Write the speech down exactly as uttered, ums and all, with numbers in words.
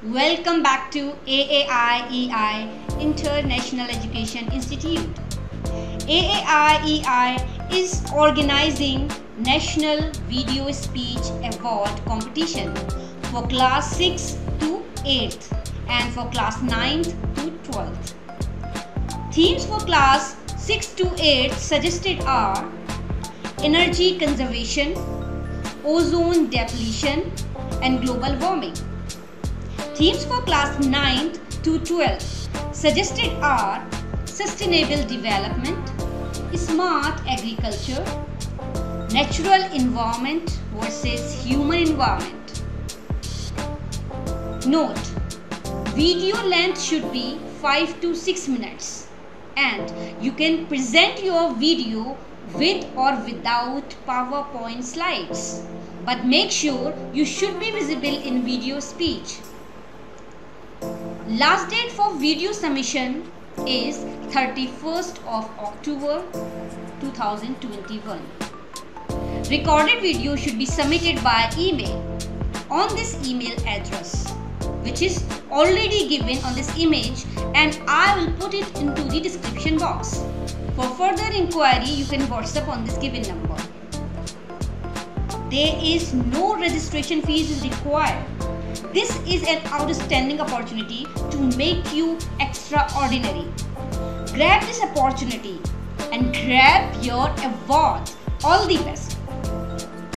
Welcome back to A A I E I International Education Institute. A A I E I is organizing National Video Speech Award competition for class sixth to eighth and for class ninth to twelfth. Themes for class sixth to eighth suggested are energy conservation, ozone depletion and global warming. Themes for class ninth to twelfth suggested are sustainable development, smart agriculture, natural environment versus human environment. Note: video length should be five to six minutes and you can present your video with or without PowerPoint slides, but make sure you should be visible in video speech. Last date for video submission is thirty-first of October two thousand twenty-one. Recorded video should be submitted by email on this email address, which is already given on this image, and I will put it into the description box. For further inquiry, you can WhatsApp on this given number. There is no registration fees is required. This is an outstanding opportunity to make you extraordinary. Grab this opportunity and grab your award. All the best.